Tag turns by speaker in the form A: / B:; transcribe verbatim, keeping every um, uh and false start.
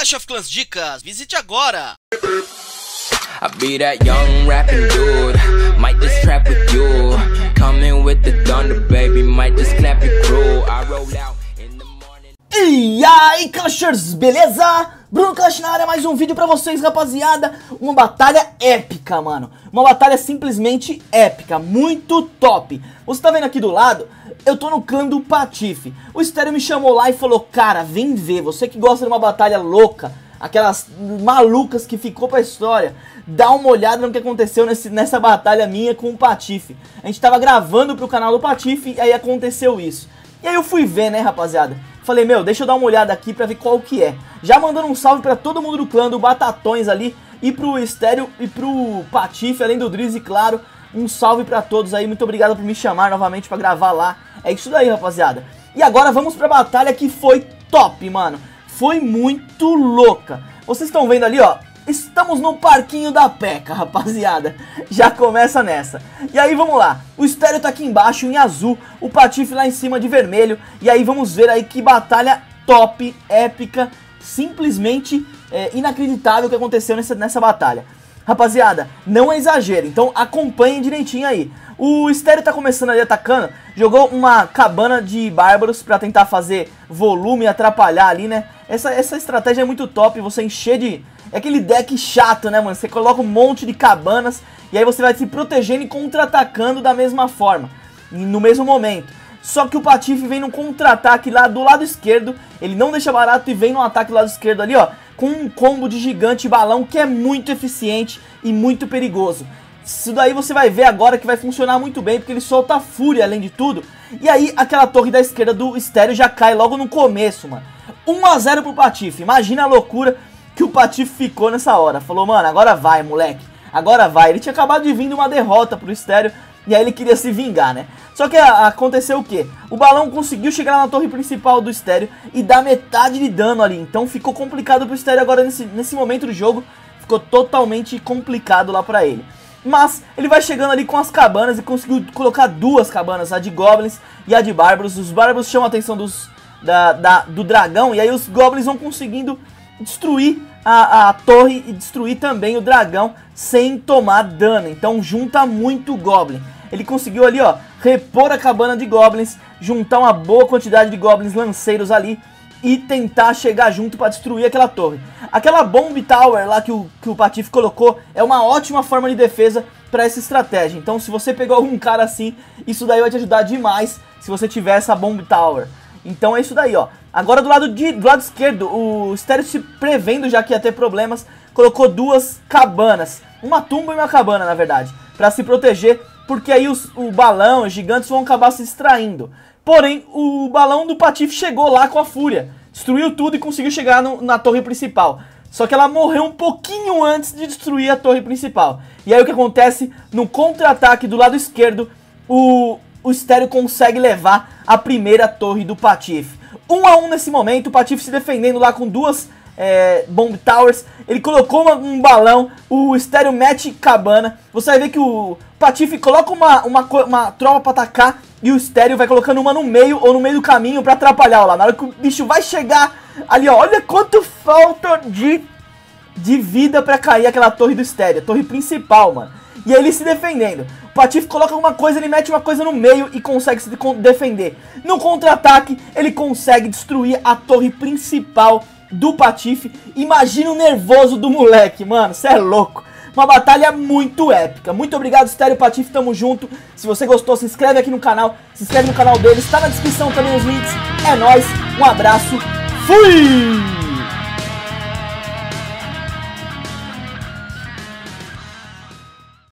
A: Clash of Clans Dicas, visite agora!
B: I be that young rapping dude, might just trap with you. Coming with the thunder, baby, might just clap your crew. I roll out in the morning.
C: E aí, Clashers, beleza? Bruno Clash na área, mais um vídeo pra vocês, rapaziada. Uma batalha épica, mano. Uma batalha simplesmente épica, muito top. Você tá vendo aqui do lado? Eu tô no clã do Patife. O Stereo me chamou lá e falou: cara, vem ver, você que gosta de uma batalha louca, aquelas malucas que ficou pra história, dá uma olhada no que aconteceu nesse, nessa batalha minha com o Patife. A gente tava gravando pro canal do Patife e aí aconteceu isso. E aí eu fui ver, né, rapaziada? Falei, meu, deixa eu dar uma olhada aqui pra ver qual que é. Já mandando um salve pra todo mundo do clã, do Batatões ali, e pro Stereo e pro Patife, além do Drizzy, claro. Um salve pra todos aí, muito obrigado por me chamar novamente pra gravar lá. É isso daí, rapaziada. E agora vamos pra batalha que foi top, mano. Foi muito louca. Vocês estão vendo ali, ó, estamos no parquinho da P.E.K.K.A, rapaziada. Já começa nessa. E aí vamos lá, o Stereo tá aqui embaixo em azul, o Patife lá em cima de vermelho. E aí vamos ver aí que batalha top, épica, simplesmente é, inacreditável o que aconteceu nessa, nessa batalha. Rapaziada, não é exagero, então acompanhem direitinho aí. O Stereo tá começando ali atacando, jogou uma cabana de bárbaros pra tentar fazer volume e atrapalhar ali, né? Essa, essa estratégia é muito top, você encher de... É aquele deck chato, né, mano? Você coloca um monte de cabanas e aí você vai se protegendo e contra-atacando da mesma forma, no mesmo momento. Só que o Patife vem num contra-ataque lá do lado esquerdo, ele não deixa barato e vem no ataque do lado esquerdo ali, ó, com um combo de gigante balão que é muito eficiente e muito perigoso. Isso daí você vai ver agora que vai funcionar muito bem, porque ele solta fúria além de tudo. E aí aquela torre da esquerda do Stereo já cai logo no começo, mano. um a zero pro Patife, imagina a loucura que o Patife ficou nessa hora. Falou, mano, agora vai, moleque, agora vai. Ele tinha acabado de vir de uma derrota pro Stereo e aí ele queria se vingar, né? Só que a, aconteceu o quê? O balão conseguiu chegar na torre principal do Stereo e dar metade de dano ali. Então ficou complicado pro Stereo agora nesse, nesse momento do jogo. Ficou totalmente complicado lá pra ele. Mas ele vai chegando ali com as cabanas e conseguiu colocar duas cabanas, a de Goblins e a de Bárbaros. Os Bárbaros chamam a atenção dos, da, da, do dragão e aí os Goblins vão conseguindo destruir a, a torre e destruir também o dragão sem tomar dano. Então junta muito Goblin. Ele conseguiu ali, ó, repor a cabana de Goblins, juntar uma boa quantidade de Goblins lanceiros ali e tentar chegar junto para destruir aquela torre. Aquela Bomb Tower lá que o, que o Patife colocou é uma ótima forma de defesa para essa estratégia. Então se você pegou algum cara assim, isso daí vai te ajudar demais se você tiver essa Bomb Tower. Então é isso daí, ó. Agora do lado, de, do lado esquerdo, o Stereo, se prevendo já que ia ter problemas, colocou duas cabanas. Uma tumba e uma cabana, na verdade, para se proteger, porque aí os, o balão, os gigantes vão acabar se extraindo. Porém, o balão do Patife chegou lá com a fúria, destruiu tudo e conseguiu chegar no, na torre principal. Só que ela morreu um pouquinho antes de destruir a torre principal. E aí o que acontece? No contra-ataque do lado esquerdo, o, o Stereo consegue levar a primeira torre do Patife. Um a um nesse momento, o Patife se defendendo lá com duas é, Bomb Towers. Ele colocou uma, um balão, o Stereo mete cabana. Você vai ver que o Patife coloca uma, uma, uma tropa pra atacar e o Stereo vai colocando uma no meio ou no meio do caminho pra atrapalhar lá. Na hora que o bicho vai chegar ali, ó, olha quanto falta de, de vida pra cair aquela torre do Stereo, torre principal, mano. E aí ele se defendendo. O Patife coloca alguma coisa, ele mete uma coisa no meio e consegue se defender. No contra-ataque, ele consegue destruir a torre principal do Patife. Imagina o nervoso do moleque, mano, cê é louco. Uma batalha muito épica. Muito obrigado, Stereo, Patife, tamo junto. Se você gostou, se inscreve aqui no canal. Se inscreve no canal deles, tá na descrição também os links. É nóis, um abraço, fui!